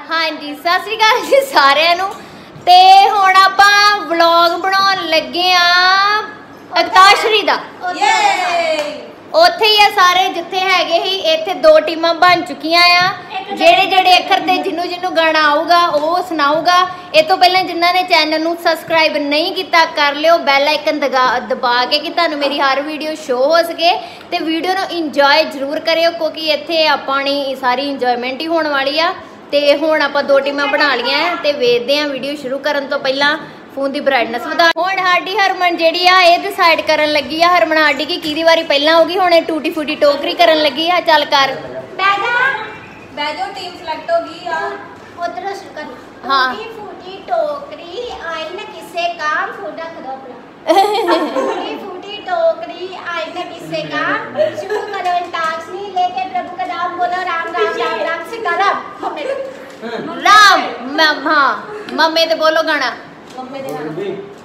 हाँ जी सत श्री अकाल जी सारिਆਂ ਨੂੰ ਤੇ ਹੁਣ ਆਪਾਂ ਵਲੌਗ ਬਣਾਉਣ ਲੱਗੇ ਆ ਅਕਤਾਸ਼ਰੀ ਦਾ ਉੱਥੇ ਹੀ ਆ ਸਾਰੇ ਜਿੱਥੇ ਹੈਗੇ ਹੀ ਇੱਥੇ ਦੋ ਟੀਮਾਂ ਬਣ ਚੁੱਕੀਆਂ ਆ ਜਿਹੜੇ ਅੱਖਰ ਤੇ ਜਿਹਨੂੰ ਗਾਣਾ ਆਊਗਾ ਉਹ ਸੁਣਾਊਗਾ। ਇਹ ਤੋਂ ਪਹਿਲਾਂ ਜਿਨ੍ਹਾਂ ਨੇ ਚੈਨਲ ਨੂੰ ਸਬਸਕ੍ਰਾਈਬ ਨਹੀਂ ਕੀਤਾ ਕਰ ਲਿਓ ਬੈਲ ਆਈਕਨ ਦਬਾ ਕੇ ਕਿ ਤੁਹਾਨੂੰ ਮੇਰੀ ਹਰ ਵੀਡੀਓ ਸ਼ੋ ਹੋ ਸਕੇ ਤੇ ਵੀਡੀਓ ਨੂੰ ਇੰਜੋਏ ਜ਼ਰੂਰ ਕਰਿਓ ਕਿਉਂਕਿ ਇੱਥੇ ਆਪਣੀ ਸਾਰੀ ਇੰਜੋਇਮੈਂਟ ਹੀ ਹੋਣ ਵਾਲੀ ਆ। ਤੇ ਹੁਣ ਆਪਾਂ ਦੋ ਟੀਮਾਂ ਬਣਾ ਲੀਆਂ ਤੇ ਵੇਖਦੇ ਆ ਵੀਡੀਓ ਸ਼ੁਰੂ ਕਰਨ ਤੋਂ ਪਹਿਲਾਂ फोन की ब्राइटनेस वधा। हुण साडी हरमन जिहड़ी आ ये डिसाइड करन लगी आ हरमन साडी की किहदी वारी पहला होगी हुण टूटी फूटी टोकरी करन लगी आ। चल कर बैठो टीम सिलेक्ट होगी यार उधर शुरू कर। हां टूटी फूटी टोकरी आई न किसे काम फूटा खड़ा अपना टूटी फूटी टोकरी आई न किसे काम शुरू करो अंताक्षरी लेके प्रभु का नाम बोलो राम राम राम राम से करम राम हां मम्मी ते बोलो गाना मम्मी दे गाना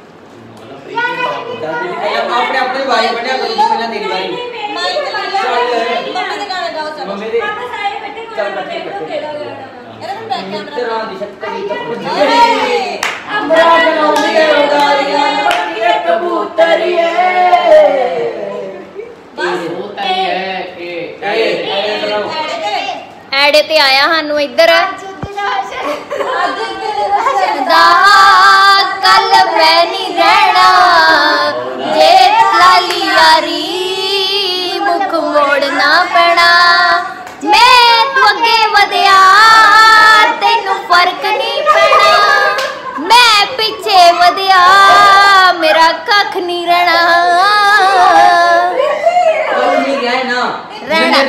अपने अपने बारी बढ़िया करो पहले तेरी बारी माइक चल मम्मी दे गाना गाओ चल मम्मी दे पापा सारे बैठे को देख लो खेलो अरे तुम बैक कैमरा तेरा दी शक्ति तो हमरा बनाऊंगी उड़ारियां बनिए कबूतरिए एड़े ते आया हानू इधर कल मैं नहीं रहना जे लाली यारी मुख मोड़ना पैना मैं तू अगे वधिया तेनू फर्क नहीं पैना मैं पीछे वधिया मेरा कख नहीं रहना रहना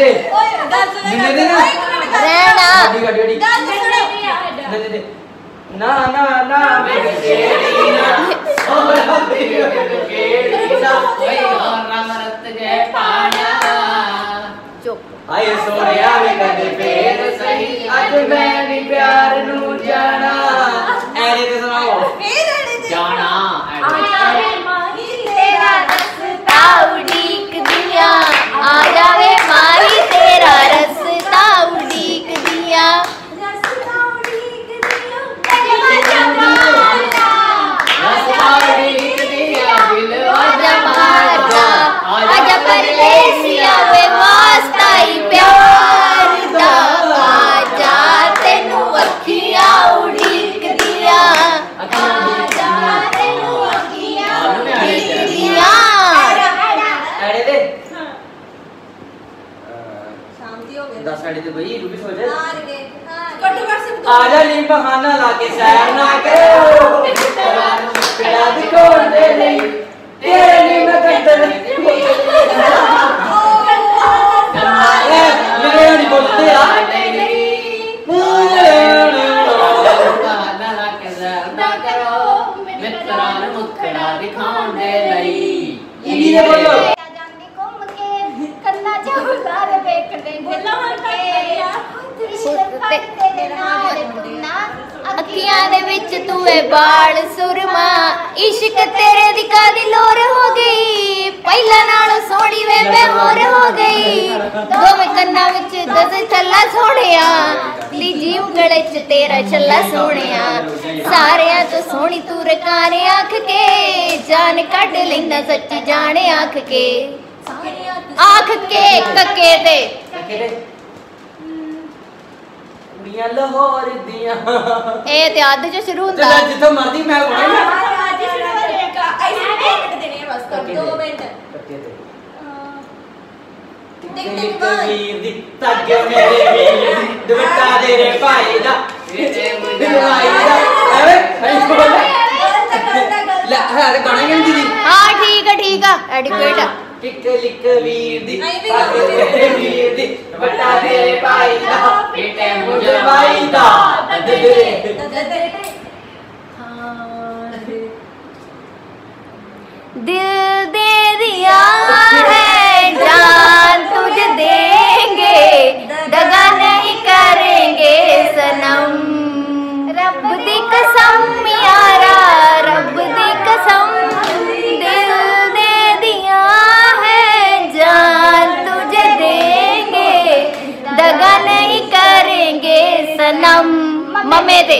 ना ना ना मेरी केड़ी ना ओ मेरी केड़ी ना ओए और रंग रत जय पाना चुप आए सोनिया वे कदे फेर सही अज मैं नी प्यार नू जाना एड़े ते सुनाओ जाना आवे माही तेरा रास्ता उड़ीक दिया आ जावे माही तेरा रास्ता उड़ीक दिया आजा नी बहाना लाके सैर ना करो तेरा दिखोड़ दे नहीं तेरे नी मैं कंदर मेरे नहीं बोलते यार बहाना लाके सैर ना करो मित्रा नु मुखड़ा दिखाउण दे लई ये बोलो जाने घूम के करना चाहूला रे देखने बोला अखियां दे विच तू है बाल सुरमा इश्क तेरे दी कादी लोर हो गई पहला नालों सोहनी वे मैं होर हो गई दोवें कन्ना विच दस छल्ला सोहणिया तीजी ਉਂਗਲ च तेरा छल्ला सोहणिया सारियां तो सोहनी तू रकाने आख के जान कढ लैंदा सच्ची जाने आख के कके ते कुड़ियां लाहौर दियां ए ते अध च शुरू हुंदा चल जिथों मर्जी मैं बोलना आज शुरू करेगा ऐसे मिनट देने हैं बस 2 मिनट कके दे टिक टिक वीर दी तागे मेरे वीर दी दुपट्टा दे रे भाई दा भाई दा अरे ले हां गाना गाई दी हां ठीक है एडिक्वेट टिक लिक वीर दी तागे मेरे वीर दी दुपट्टा दे रे भाई दा बेटे मुझे भाई दा दिल दे दिया है जान तुझे देंगे दगा नहीं करेंगे सनम रब दी कसम यारा रब दी कसम दिल दे दिया है जान तुझे देंगे दगा नहीं करेंगे सनम मम्मे ते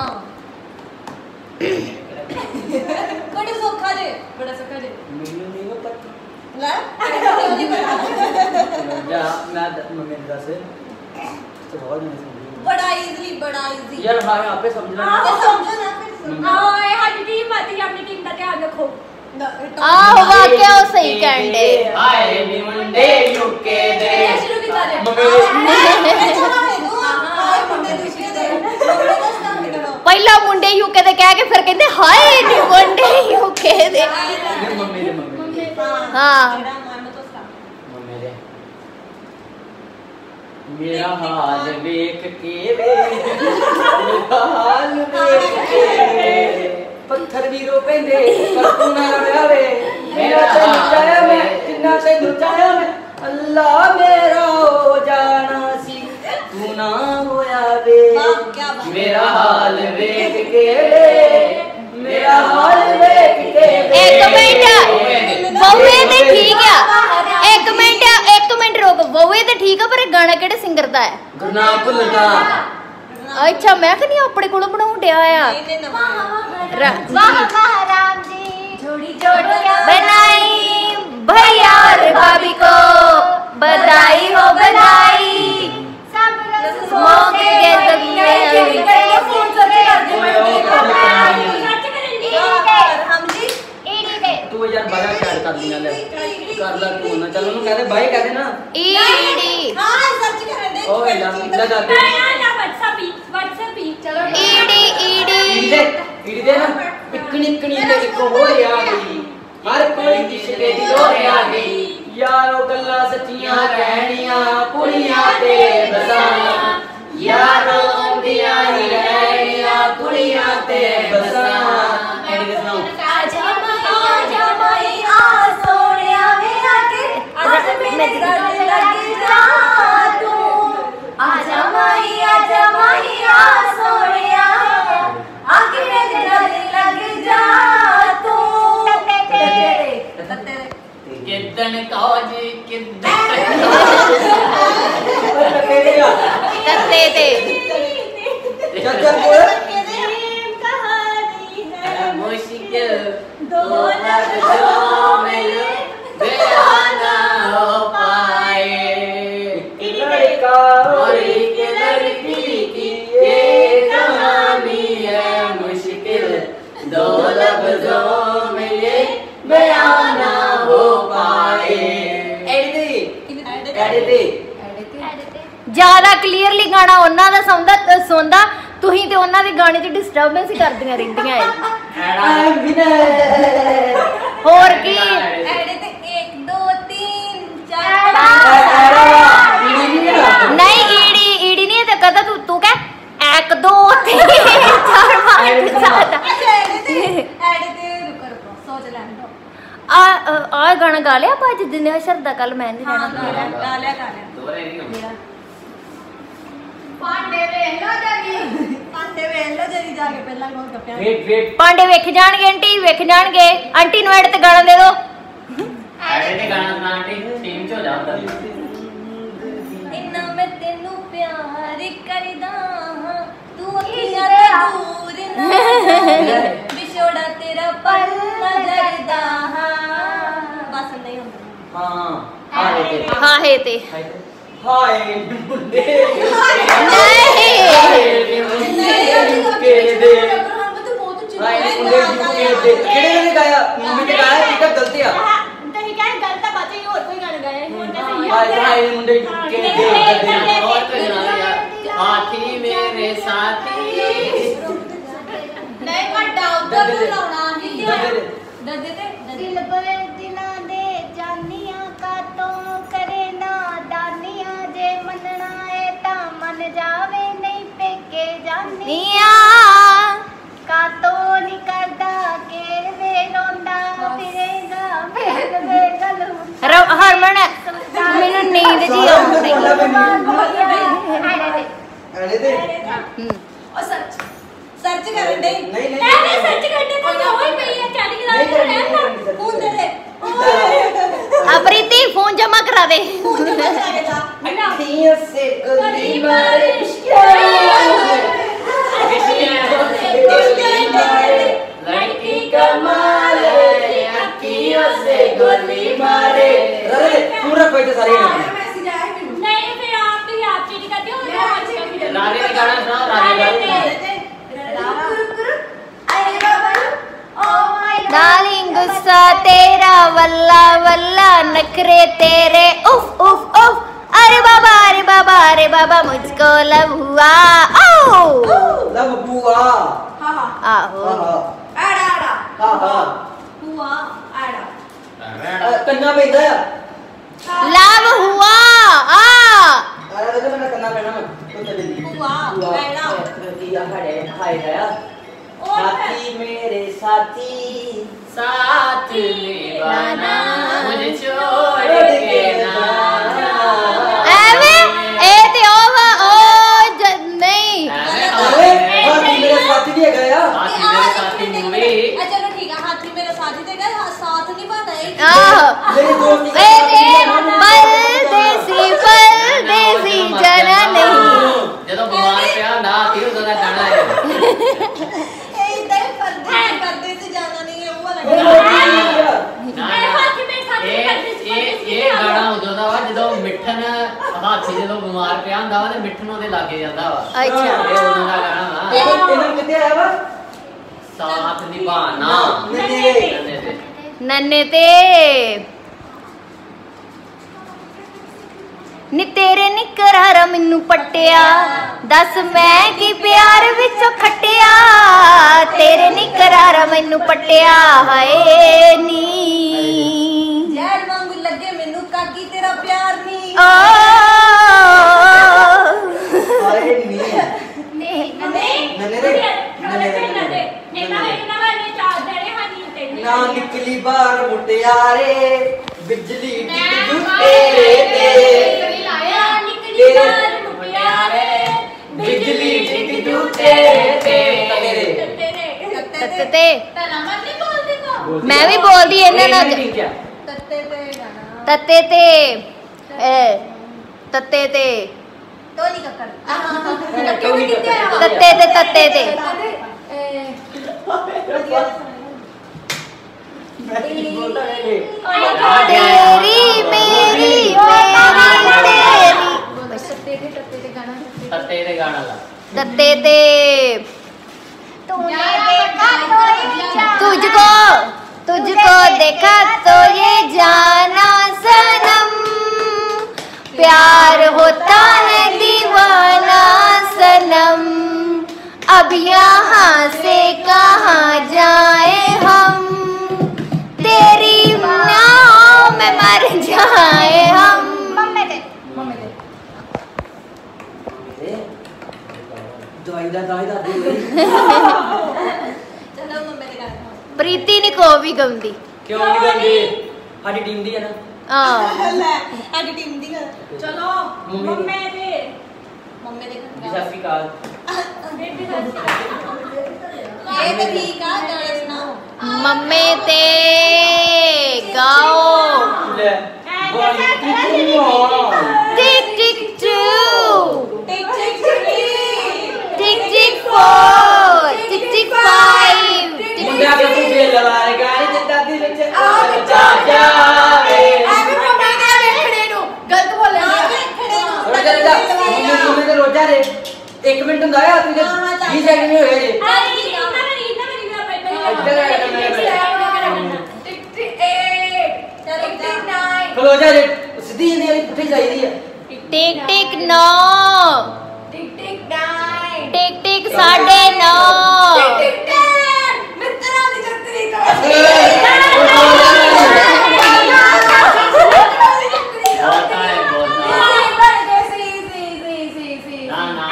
बड़ा सौखा जे बड़ा सौखा जे ਮੈਨੂੰ ਨਹੀਂ ਪਤਾ ਲੈ ਉਹਦੀ ਬਣਾ ਜਾ ਮੈਂ ਮੰਮੀ ਨੂੰ ਦੱਸ ਤੇ ਬਹੁਤ ਨਹੀਂ ਸਮਝੀ बड़ा इजी यार मैं आपे समझना ये समझो ना फिर ਆਏ ਸਾਡੀ ਟੀਮ ਆਤੀ ਆਪਣੀ ਟੀਮ ਦਾ ਧਿਆਨ ਰੱਖੋ ਆਹੋ ਵਾਕਿਆ ਉਹ ਸਹੀ ਕਹਿੰਦੇ ਹਾਏ ਨੀ ਮੁੰਡੇ ਯੂਕੇ ਦੇ शुरू की कर ਪਹਿਲਾਂ ਮੁੰਡੇ ਯੂਕੇ ਦੇ ਕਹਿ ਕੇ ਫਿਰ ਕਹਿੰਦੇ ਹਾਏ ਨੀ ਮੁੰਡੇ ਯੂਕੇ ਦੇ ਮੰਮੀ ਦੇ ਹਾਂ ਮੰਮੀ ਦੇ ਮੇਰਾ ਹਾਲ ਵੇਖ ਕੇ ਵੇ ਮੇਰਾ ਹਾਲ ਵੇਖ ਕੇ ਵੇ ਪੱਥਰ ਵੀ ਰੋ ਪੈਂਦੇ ਪਰ ਤੂੰ ਨਾ ਰੋਇਆ ਵੇ ਮੇਰਾ ਤੈਨੂੰ ਚਾਹਿਆ ਮੈਂ ਜਿੰਨਾ ਤੈਨੂੰ ਚਾਹਿਆ ਮੈਂ ਅੱਲਾ ਮੇਰਾ ਹੋ ਜਾਣਾ ਸੀ ਤੂੰ ਨਾ ਹੋਇਆ ਵੇ ਮੇਰਾ ਹਾਲ ਵੇਖ ਕੇ ਵੇ ਮੇਰਾ ਹਾਲ ਵੇਖ ਕੇ ਵੇ ਇੱਕ ਮਿੰਟ ਬਹੂਏ ਤੇ ਠੀਕ ਆ ਇੱਕ ਮਿੰਟ ਰੁਕ ਬਹੂਏ ਤੇ ਠੀਕ ਆ ਪਰ ਇਹ ਗਾਣਾ ਕਿਹੜੇ ਸਿੰਗਰ ਦਾ ਹੈ ਗੁਰਨਾਮ ਭੁੱਲਦਾ ਅੱਛਾ ਮੈਂ ਕਹਿੰਦੀ ਆਪਣੇ ਕੋਲੋਂ ਬਣਾਉਣ ਡਿਆ ਆ ਵਾਹ ਵਾਹ ਰਾਮ ਜੀ जोड़ी बनाई भैया और भाभी को बधाई हो बधाई सब मौके के दबे तू यार बड़ा शायद कर लिया ले कर ला तू ना चल उन्हें कहते भाई कहते ना ईडी ओ यार लगा दे ईडी ईडी दे ना इकनी ते एक हो आ गई हर कोई किसके दिल हो आ गई यारो गल्ला सच्चियां कहनियां कुड़ियां ते बसाना यारो औंदियां ही रहनियां कुड़ियां ते बसाना एडी दे सुनाओ किदन काजी किदन तत्ते ते चल बोल मुश्किल दो लफ्जों में बयाना हो पाए लड़का और एक लड़की की ये कहानी है मुश्किल दो लफ्जों में ये बयाना हो पाए एडी ਜ਼ਿਆਦਾ ਕਲੀਅਰਲੀ ਗਾਣਾ ਉਹਨਾਂ ਦਾ ਸੁਣਦਾ ਤੁਸੀਂ ਤੇ ਉਹਨਾਂ ਦੇ ਗਾਣੇ 'ਚ ਡਿਸਟਰਬੈਂਸ ਹੀ ਕਰਦੀਆਂ ਰਹਿੰਦੀਆਂ ਏ ਹੋਰ ਕੀ ਨਹੀਂ ਈੜੀ ਨਹੀਂ ਤੇ ਕਦਾ ਤੂੰ ਕਹਿ 1 2 3 4 5 ਆ ਗਾਣਾ ਗਾ ਲਿਆ ਆਪਾਂ ਅੱਜ ਦਿਨੇ ਸ਼ਰਦਾ ਕੱਲ ਮੈਂ ਨਹੀਂ ਰਹਿਣਾ दोरे नहीं हो वेट वेट ਪਾਂਡੇ ਵੇਖ ਜਾਣਗੇ ਆਂਟੀ ਨੂੰ ਐਡ ਤੇ ਗਾਣਾ ਦੇ ਦੋ ਐਡੇ ਤੇ ਗਾਣਾ ਸੁਣਾ ਆਂਟੀ ਟੀਮ ਚ ਹੋ ਜਾ ਉੱਧਰ ਇੰਨਾ ਮੈਂ ਤੈਨੂੰ ਪਿਆਰ ਕਰਦਾ ਹਾਂ ਤੂੰ ਅੱਖੀਆਂ ਤੇ ਦੂਰ ਨਾ ਵਿਛੋੜਾ ਤੇਰਾ ਪਲ ਨਜ਼ਰਦਾ ਹਾਂ ਬਸ ਨਹੀਂ ਹੁੰਦਾ ਹਾਂ ਹਾਏ ਤੇ ਹਾਏ ਤੇ ਹਾਏ ਮੁੰਡੇ ਨਹੀਂ ਹਾਏ ਮੁੰਡੇ ਯੂਕੇ ਦੇ ਹਾਏ ਮੁੰਡੇ ਯੂਕੇ ਦੇ ਕਿਹੜੇ ਨੇ ਗਾਇਆ ਮੰਮੀ ਨੇ ਗਾਇਆ ਇਹ ਤਾਂ ਗਲਤੀ ਆ हाय मुंडे के दे और कोई सुना यार हाथी मेरे साथी ਨਹੀਂ ਵੱਡਾ ਉਧਰ ਨੂੰ ਲਾਉਣਾ ਨਹੀਂ ਦੱਦੇ ਤੇ दिल पर दिलां दे जानियां का तो करे ना दानियां जे मनना है ता मन जावे नहीं पेके जानी ਨੀਆ का तो नहीं करदा के वे रोंदा फिरेगा फिर वे गलू ਹਰਮਨ ਮੈਨੂੰ ਨੀਂਦ ਜੀ ਆਉਂਦੀ अरे दे ਉਹ ਸਰਚ ਕਰਨ ਦੇ नहीं ਸਰਚ ਕਰਦੇ ਤਾਂ ਹੋਈ ਪਈ ਹੈ ਚਾਲੀ ਕਲਾਸ ਦੇ ਰਹਿਣਾ ਫੋਨ ਦੇ ਦੇ ਪ੍ਰੀਤੀ ਫੋਨ ਜਮਾ ਕਰਾ ਦੇ ਫੋਨ ਦੇ ਜਾ अखियों से गली बारिश वल्ला वल्ला नखरे तेरे उफ उफ उफ अरे बाबा मुझको लव हुआ ओ लव बुआ आहो कन्ना पैदा लव हुआ आ अरे तो मैं कन्ना पैना तो चली बुआ पैना दिया खड़े हाय गया साथी मेरे साथी साथ निभाना मुझे छोड़ के ना ਐਵੇਂ ਇਹ ਤੇ ਉਹ ਨਹੀਂ अरे हाथी मेरे साथी भी है गया हाथी मेरे साथी मूवी चलो ठीक है हाथी मेरे साथी ते गए साथ नहीं पाता एक ਆਹੋ मेरे दोस्त ਇਹ ਤੇ ਪਰਦੇਸੀ ਜਨਾ ਨਹੀਂ ਜਦੋਂ ਬਿਮਾਰ ਪਿਆ ਹੁੰਦਾ ਹਾਥੀ ਉਦੋਂ ਦਾ ਗਾਣਾ ਹੈ इधर पर्दे से जाना नहीं है वो मेरे लगा दोस्त ਨਾ ਇਹ ਗਾਣਾ ਉਦੋਂ ਦਾ ਵਾ ਜਦੋਂ ਮਿੱਠਨ ਹਾਥੀ ਜਦੋਂ ਬਿਮਾਰ ਪਿਆ ਹੁੰਦਾ ਵਾ ਤੇ ਮਿੱਠਨ ਉਹਦੇ ਲਾਗੇ ਜਾਂਦਾ ਵਾ ਅੱਛਾ। ਇਹ ਉਦੋਂ ਦਾ ਗਾਣਾ ਵਾ ਇਹਨਾਂ ਕਿੱਥੇ ਆਇਆ ਵਾ ਸਾਥ ਨਿਭਾਣਾ ਨੰਨੇ ਤੇ ਨੀ ਤੇਰੇ ਨੀ ਕਰਾਰਾ ਮੈਨੂੰ ਪੱਟਿਆ ਦੱਸ ਮੈਂ ਕੀ ਪਿਆਰ ਵਿੱਚੋਂ ਖੱਟਿਆ ਤੇਰੇ ਨੀ ਕਰਾਰਾ ਮੈਨੂੰ ਪੱਟਿਆ ਹਾਏ ਨੀ जहर वांगू लगे मेनू काकी तेरा प्यार नहीं ਓ ਆਏ ਨਹੀਂ ਨਾ ਨਿਕਲੀ ਬਾਹਰ ਮੁਟਿਆਰੇ ਬਿਜਲੀ ਡਿੱਗ ਜੂ ਤੇਰੇ ਤੇ ਬਿਜਲੀ ਡਿੱਗ ਜੂ ਤੇਰੇ ਤੇ ਤੱਤੇ ਤੇ ਮੈਂ ਵੀ ਬੋਲਦੀ ਇਹਨਾਂ ਨਾਲ तत्ते पे गाना ਤੱਤੇ ਤੇ ਤੱਤੇ ਤੇ टोनी कक्कड़ टोनी कितने ਤੱਤੇ ਤੇ ਤੱਤੇ ਤੇ ਤੇਰੀ ਮੇਰੀ ਤੇਰੀ ਤੱਤੇ ਦੇ ਗਾਣਾ ਲਾ तत्ते ते तुझको देखा तो ये जाना सनम प्यार होता है दीवाना सनम अब यहाँ से कहाँ जाए हम तेरी नाव में मर जाए हम ਦਵਾਈ ਦਾ ਦੇ चलो मम्मी ने गाना प्रीति नी को भी गंदी ਕਿਉਂ ਨਹੀਂ ਗੰਦੀ ਸਾਡੀ ਟੀਮ ਦੀ ਹੈ ਨਾ हाँ ले आडी टीम दी गाना चलो मम्मी मम्मी दे ਜੀ ਸਤਿ ਸ਼੍ਰੀ ਅਕਾਲ ये तो ठीक है गाना सुनाओ मम्मे ते गाओ ਲੈ ਬੋਲੀ tick tick two tick tick tick tick tick four tick tick five ਮੁੰਡਾ टिक ਕੋ ਬੇਲ ਲਾਏਗਾ ਨੀ ਜਿੱਦਾਂ ਦੀ ਵਿੱਚ ਆ ਜਾ ਜਾਵੇ ਐਵੇਂ ਮम्मी ਨੇ ਵੇਖਣੇ ਨੂੰ ਗਲਤ ਬੋਲਿਆ ਰੋਜਾ ਰੋਜਾ ਮੰਮੀ ਦੇ ਰੋਜਾ ਦੇ 1 ਮਿੰਟ ਹੁੰਦਾ ਆ ਤੂੰ 20 ਸੈਕਿੰਡ ਨਹੀਂ ਹੋਏ ਜੇ ਖਲੋ ਜਾ ਜੇ ਸਿੱਧੀ ਜਿੰਦੀ ਵਾਲੀ ਪੁੱਠੀ ਚਾਹੀਦੀ ਆ टिक टिक नौ टिक टिक 9:30 बोलता है बोलता ना ना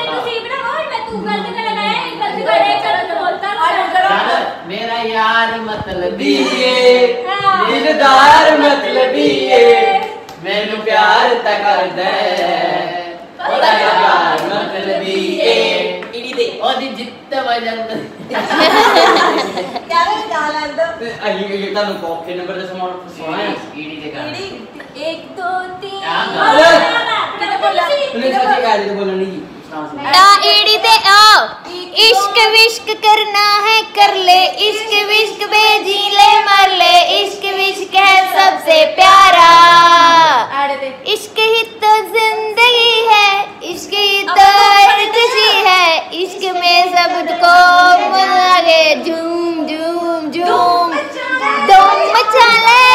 बोलता मेरा यार मतलबी ਦਿਲਦਾਰ ਮਤਲਬੀ ਏ मैनू प्यार तक कर दे ओदा यार मतलबी ए ਇੜੀ ਦੇ ओदी जित वजन ਅਹੀਂ ਇਹ ਤੁਹਾਨੂੰ ਕੋਕੇ ਨੰਬਰ ਦਾ ਸਮਾਨ ਸੁਣਾ ਹੈ ईडी दे गाना एक दो तीन क्या गाना ਉਹਨੇ ਸੱਚੀ ਗੱਲ ਤੇ ਬੋਲਣੀ ਜੀ टा एड़ी ते आओ इश्क विश्क करना है कर ले इश्क विश्क बेजी ले मर ले इश्क विश्क है सबसे प्यारा इश्क ही तो जिंदगी है इश्क ही तो खुशी है इश्क में सबको लगे झूम झूम झूम धूम मचा ले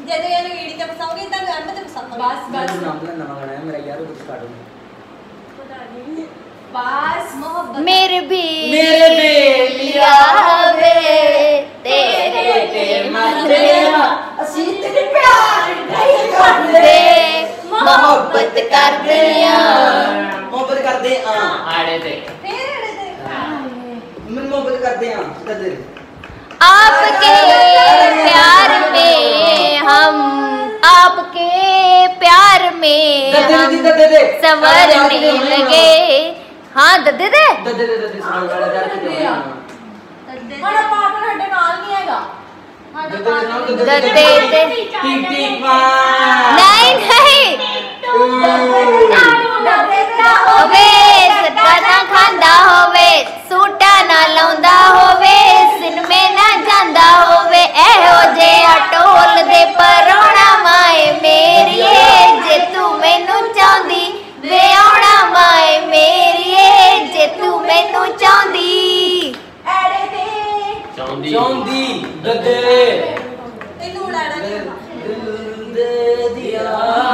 ਜਦੋਂ ਇਹ ਵੀਡੀਓ ਤੇ ਪਸਾਉਂਗੇ ਤਾਂ ਐਂਡ ਤੇ ਪਸਾਉਂਗੇ ਬਸ ਮੈਨੂੰ ਨਾਮ ਦਾ ਨਵਾਂ ਗਾਣਾ ਹੈ ਮੇਰਾ ਯਾਰ ਉਹ ਸਟਾਰਟ ਹੋ ਪਤਾ ਨਹੀਂ बस मोहब्बत मेरे मेरे बेलिया वे तेरे ते मरे ਅਸੀਂ ਤੇਰੇ ਪਿਆਰ ਨਹੀਂ दे मोहब्बत कर दिया ਮੁਹੱਬਤ ਕਰਦੇ ਆ आड़े थे फिर ਮੈਂ ਮੁਹੱਬਤ ਕਰਦੇ ਆ ਕਦੇ आपके प्यार में हम आपके प्यार में हम संवरने लगे हाँ दद्दे दे ਦਦੇ ਸਾਲ ਵਾਲਾ ਜਾ ਕੇ हमारा पार्टनर हटे नाल नहीं हैगा दद्दे ते टिक टिक मां नहीं नहीं होवे सदा ना खांदा होवे सूटा ना लाउंदा होवे सिनमे ना जांदा होवे एहो जे टोल दे परोਣਾ माए मेरीए जे तू मैनू चाहंदी वे आउणा माए मेरीए जे तू मैनू चाहंदी एड़े ते चौंदी ਚੌਂਦੀ ਦਦੇ तेनू लड़ा नहीं ਦੇ ਦਿਆ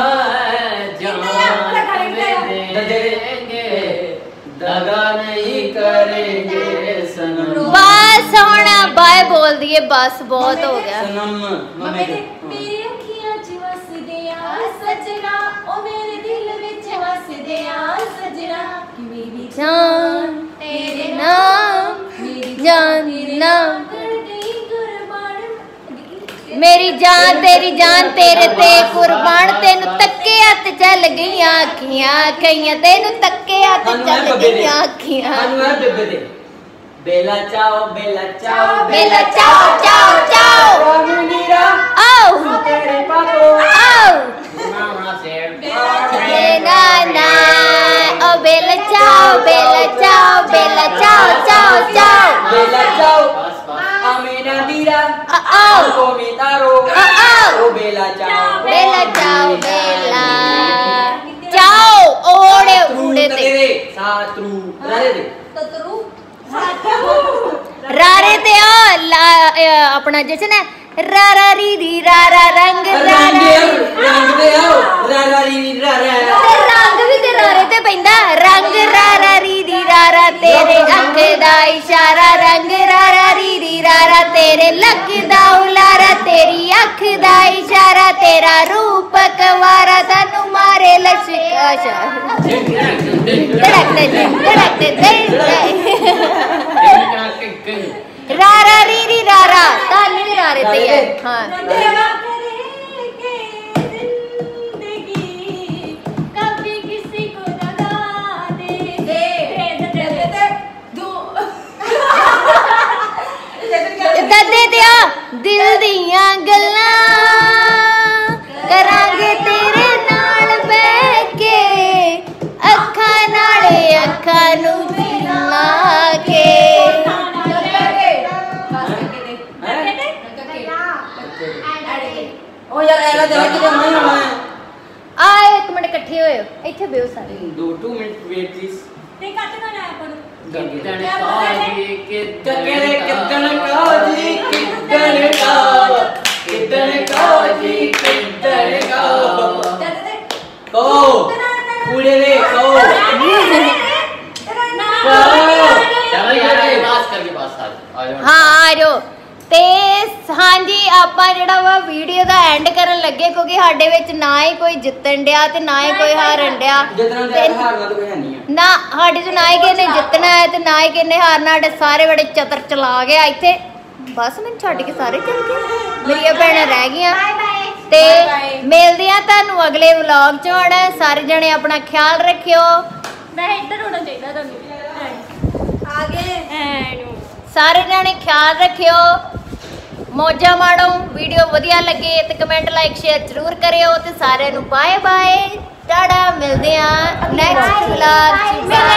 दगा नहीं करेंगे सनम बस होना बाय बोल दिए बस बहुत हो गया सनम मम्मी मेरी अखियां च वसदे आ सजना ओ मेरे दिल विच वसदे आ सजना कि मेरी जान तेरे नाम मेरी जान नाम कर गई कुर्बान मेरी जान तेरे ते कुर्बान तेनु तक्के हत्थ चल गईयां अखियां कईयां तेनु तक्के हत्थ चल गईयां अखियां हनु है बेबे दे बेला चाओ बेला चाओ चाओ चाओ मीरा आओ तेरे पापो आओ मामा से ना ना ओ बेला चाओ चाओ चाओ चाओ बेला चाओ बस बस आमीना दीरा आओ को मितारो आओ ओ बेला चाओ बेला चाओ ओड़े उड़े ते तेरे सातरू रारे दे ततरू रारे ते अपना जैसे ना रारा री री रारा रंग रंग दे आओ रारा री रारा रंग भी ते रारे ते पैंदा रंग रारा री री रारा तेरे अख दा इशारा रंग रारा री री रारा तेरे लगदा उलारा तेरी अख दा इशारा तेरा रूप कवारा तनु मारे लश्का धड़कते रारा री री रारा तानी भी रारे ते है हाँ देवा करेंगे जिंदगी कभी किसी को दगा दे दे दो ददे दिया दिल दियां गल्लां करांगे तेरे नाल बैठ के अखां नाले अखां नू मिला के ओ यार ऐला दे कि मैं होना आ एक मिनट इकट्ठे होए ਇੱਥੇ बेओ सारे 2 मिनट वेट प्लीज ते कट कर आया पर कितने काजी कितने काजी कितने काजी को पूरे रे को चलो यार ये बात करके पास आ जाओ ਹਾਂ ਆ ਜਾਓ ਤੇ ਹਾਂਜੀ ਆਪਾਂ ਜਿਹੜਾ ਵਾ ਵੀਡੀਓ ਦਾ ਐਂਡ ਕਰਨ ਲੱਗੇ ਕਿਉਂਕਿ ਸਾਡੇ ਵਿੱਚ ਨਾ ਹੀ ਕੋਈ ਜਿੱਤਣ ਡਿਆ ਤੇ ਨਾ ਹੀ ਕੋਈ ਹਾਰਨ ਡਿਆ ਜਿਤਨਾ ਤੇ ਦੇ ਹਾਰਨਾ ਤਾਂ ਕੋਈ ਹੈ ਨਹੀਂ ਹੈ ਨਾ ਸਾਡੇ ਚ ਨਾ ਹੀ ਕਿਸੇ ਨੇ ਜਿੱਤਣਾ ਹੈ ਤੇ ਨਾ ਹੀ ਕਿਸੇ ਨੇ ਹਾਰਨਾ ਸਾਡੇ ਸਾਰੇ ਬੜੇ ਚਤਰ ਚਲਾ ਗਿਆ ਇੱਥੇ ਬਸ ਮੈਨੂੰ ਛੱਡ ਕੇ ਸਾਰੇ ਚੱਲ ਗਏ ਮੇਰੀਆਂ ਭੈਣਾਂ ਰਹਿ ਗਈਆਂ ਤੇ ਮਿਲਦੇ ਆ ਤੁਹਾਨੂੰ ਅਗਲੇ ਵਲੌਗ ਚ ਹੁਣ ਸਾਰੇ ਜਣੇ ਆਪਣਾ ਖਿਆਲ ਰੱਖਿਓ मैं इधर होना चाहिए ਤੁਹਾਨੂੰ आगे ਸਾਰੇ ਜਣੇ ਖਿਆਲ ਰੱਖਿਓ ਮੌਜਾਂ ਮਾਣੋ ਵੀਡੀਓ ਵਧੀਆ ਲੱਗੇ ਤੇ ਕਮੈਂਟ ਲਾਈਕ ਸ਼ੇਅਰ ਜ਼ਰੂਰ ਕਰਿਓ ਤੇ ਸਾਰਿਆਂ ਨੂੰ ਬਾਏ ਬਾਏ ਟਾਡਾ ਮਿਲਦੇ ਆ ਨੈਕਸਟ ਵਲੌਗ ਚ